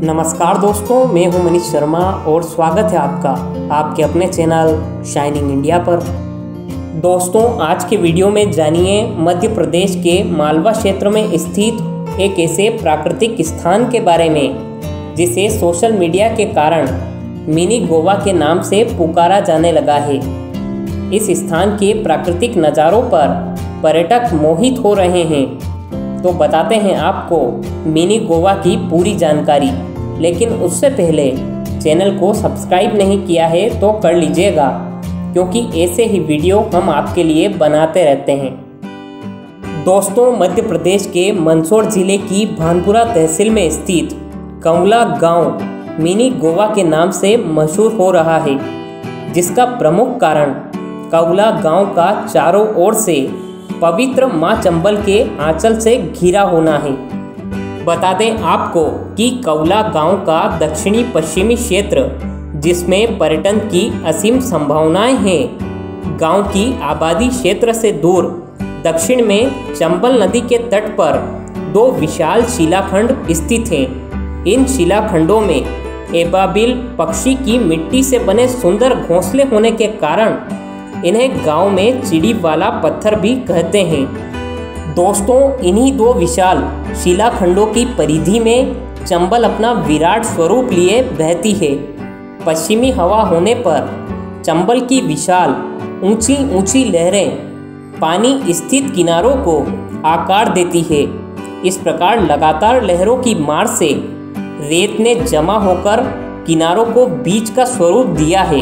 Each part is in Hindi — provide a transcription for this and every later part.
नमस्कार दोस्तों, मैं हूं मनीष शर्मा और स्वागत है आपका आपके अपने चैनल शाइनिंग इंडिया पर। दोस्तों, आज के वीडियो में जानिए मध्य प्रदेश के मालवा क्षेत्र में स्थित एक ऐसे प्राकृतिक स्थान के बारे में जिसे सोशल मीडिया के कारण मिनी गोवा के नाम से पुकारा जाने लगा है। इस स्थान के प्राकृतिक नज़ारों पर पर्यटक मोहित हो रहे हैं। तो बताते हैं आपको मिनी गोवा की पूरी जानकारी, लेकिन उससे पहले चैनल को सब्सक्राइब नहीं किया है तो कर लीजिएगा, क्योंकि ऐसे ही वीडियो हम आपके लिए बनाते रहते हैं। दोस्तों, मध्य प्रदेश के मंदसौर जिले की भानपुरा तहसील में स्थित कंवला गांव मिनी गोवा के नाम से मशहूर हो रहा है, जिसका प्रमुख कारण कंवला गांव का चारों ओर से पवित्र माँ चंबल के आंचल से घिरा होना है। बता दें आपको कि कंवला गांव का दक्षिणी पश्चिमी क्षेत्र, जिसमें पर्यटन की असीम संभावनाएं हैं, गांव की आबादी क्षेत्र से दूर दक्षिण में चंबल नदी के तट पर दो विशाल शिलाखंड स्थित हैं। इन शिलाखंडों में एबाबिल पक्षी की मिट्टी से बने सुंदर घोंसले होने के कारण इन्हें गांव में चिड़ी वाला पत्थर भी कहते हैं। दोस्तों, इन्हीं दो विशाल शिलाखंडों की परिधि में चंबल अपना विराट स्वरूप लिए बहती है। पश्चिमी हवा होने पर चंबल की विशाल ऊंची ऊंची लहरें पानी स्थित किनारों को आकार देती है। इस प्रकार लगातार लहरों की मार से रेत ने जमा होकर किनारों को बीच का स्वरूप दिया है।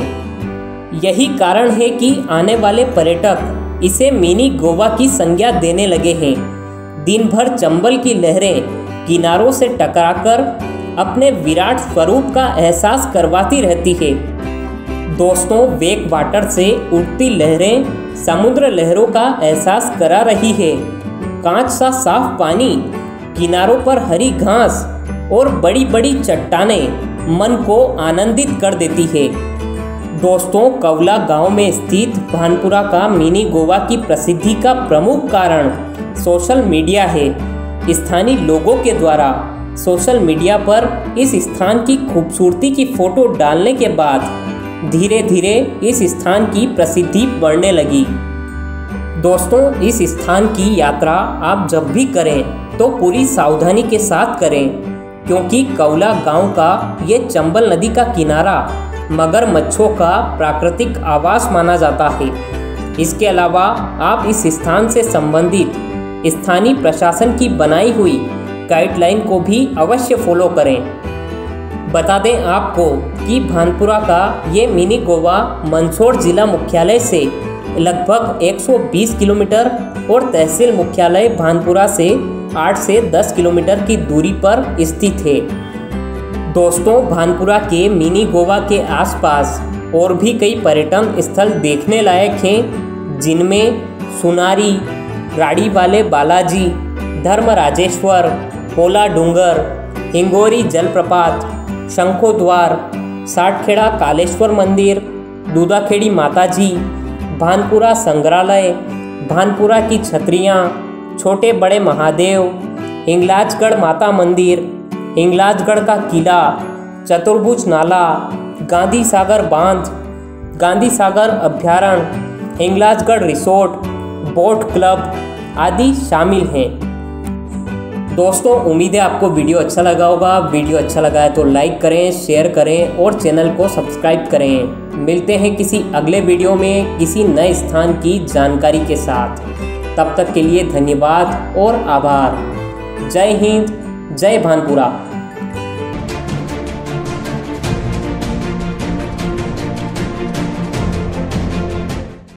यही कारण है कि आने वाले पर्यटक इसे मिनी गोवा की संज्ञा देने लगे हैं। दिन भर चंबल की लहरें किनारों से टकराकर अपने विराट स्वरूप का एहसास करवाती रहती है। दोस्तों, वेक वाटर से उठती लहरें समुद्र लहरों का एहसास करा रही है। कांच सा साफ पानी, किनारों पर हरी घास और बड़ी बड़ी चट्टानें मन को आनंदित कर देती है। दोस्तों, कंवला गांव में स्थित भानपुरा का मिनी गोवा की प्रसिद्धि का प्रमुख कारण सोशल मीडिया है। स्थानीय लोगों के द्वारा सोशल मीडिया पर इस स्थान की खूबसूरती की फोटो डालने के बाद धीरे धीरे इस स्थान की प्रसिद्धि बढ़ने लगी। दोस्तों, इस स्थान की यात्रा आप जब भी करें तो पूरी सावधानी के साथ करें, क्योंकि कंवला गांव का ये चंबल नदी का किनारा मगरमच्छों का प्राकृतिक आवास माना जाता है। इसके अलावा आप इस स्थान से संबंधित स्थानीय प्रशासन की बनाई हुई गाइडलाइन को भी अवश्य फॉलो करें। बता दें आपको कि भानपुरा का ये मिनी गोवा मंदसौर जिला मुख्यालय से लगभग 120 किलोमीटर और तहसील मुख्यालय भानपुरा से 8 से 10 किलोमीटर की दूरी पर स्थित है। दोस्तों, भानपुरा के मिनी गोवा के आसपास और भी कई पर्यटन स्थल देखने लायक हैं, जिनमें सुनारी, राड़ी वाले बालाजी, धर्मराजेश्वर, होला डूंगर, हिंगोरी जलप्रपात, शंखोद्वार, साठखेड़ा कालेश्वर मंदिर, दूधाखेड़ी माताजी, भानपुरा संग्रहालय, भानपुरा की छतरियाँ, छोटे बड़े महादेव, हिंगलाजगढ़ माता मंदिर, हिंगलाजगढ़ का किला, चतुर्भुज नाला, गांधी सागर बांध, गांधी सागर अभ्यारण्य, हिंगलाजगढ़ रिसोर्ट, बोट क्लब आदि शामिल हैं। दोस्तों, उम्मीद है आपको वीडियो अच्छा लगा होगा। वीडियो अच्छा लगा है तो लाइक करें, शेयर करें और चैनल को सब्सक्राइब करें। मिलते हैं किसी अगले वीडियो में किसी नए स्थान की जानकारी के साथ। तब तक के लिए धन्यवाद और आभार। जय हिंद, जय भानपुरा।